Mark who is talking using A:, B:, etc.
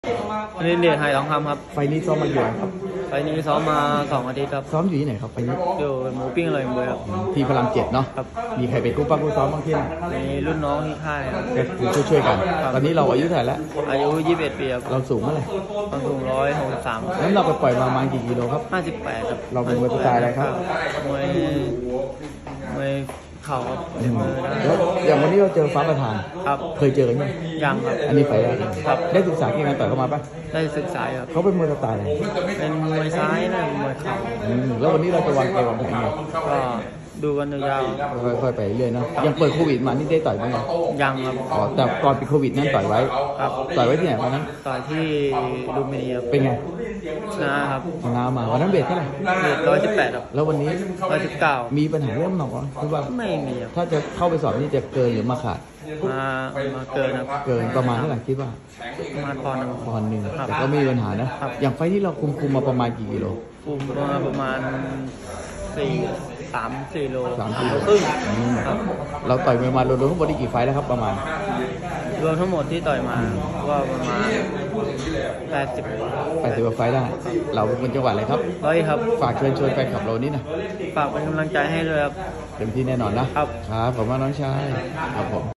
A: อันนี้เดชไฮทองคำครับ
B: ไฟนี้ซ้อมมาอยู่ครับ
A: ไฟนี้ซ้อมมา2 อาทิตย์ครับ
B: ซ้อมอยู่ที่ไหนครับไฟนี้
A: อยู่หมูปิ้งเลยเบยครับ
B: ที่พลังเจ็ดเนาะ
A: ครับ
B: มีใครเป็นกู้ปั้มกู้ซ้อมบ้างที่นั่น
A: มีรุ่นน้องที่ค่ายครับ
B: คือช่วยๆกันตอนนี้เราอายุเท่าไหร่แล้ว
A: อายุ21 ปีครับ
B: เราสูงเท่าไหร่
A: ความสูง163
B: แล้วเราไปปล่อยมาประมาณกี่กิโลครับ
A: 58ครับ
B: เราเป็นมวยสไตล์อะไรครับ
A: มวยเข่าครับ
B: แล้วอย่างวันนี้เราเจอฟ้าประธาน
A: ครับ
B: เคยเจอกันไหม
A: ยังครับ
B: อันนี้ไฟแรก
A: ครับ
B: ได้ศึกษาเกมการต่อยเข้ามาปะ
A: ได้ศึกษาครับ
B: เขาเป็นมวยสไตล์อะไร
A: เป็นมวยซ้ายนะมวยเข่า
B: แล้ววันนี้เราจะวางเกมวางแผนไง
A: ก็ดูกันยาว
B: ค่อยๆไปเรื่อยๆนะยังเปิดโควิดมานี่ได้ต่อยไหม
A: ยังครับ
B: อ๋อแต่ก่อนปิดโควิดนั่นต่อยไว้
A: ครับ
B: ต่อยไว้ที่ไหนวันนั้น
A: ต่อยที่ลูมิเนีย
B: เป็นไง
A: ชนะครับ
B: ชนะมาวันนั้นเบสเท่าไหร่
A: เบส118ครับ
B: แล้ววันนี้
A: 119
B: มีปัญหาเรื่องหนอกคือว่า
A: ไม่มีครับ
B: ถ้าจะเข้าไปสอบนี่จะเกินหรือมาขาด
A: มาเกินครับ
B: เกินประมาณเท่าไหร่คิดว่า
A: ประมาณปอนด์หนึ่ง
B: แต่ก็ไม่มีปัญหานะอย่างไฟที่เราคุมมาประมาณกี่กิโล
A: คุมมาประมาณ3-4 โล
B: 3-4 โล
A: ครึ่ง
B: ครับเราต่อยมวยมารวมทั้งหมดได้กี่ไฟแล้วครับประมาณ
A: รวมทั้งหมดที่ต่อยมาก็ประมาณ80 ก
B: ว่าไฟได้เราเป็นคนจังหวัดอะไรครับ
A: ครับ
B: ฝากเชิญชวนแฟนคลับเรานี่นะ
A: ฝากเป็นกำลังใจให้ด้วยครับ
B: เต็มที่แน่นอนนะครับขอบคุณน้องชายครับผม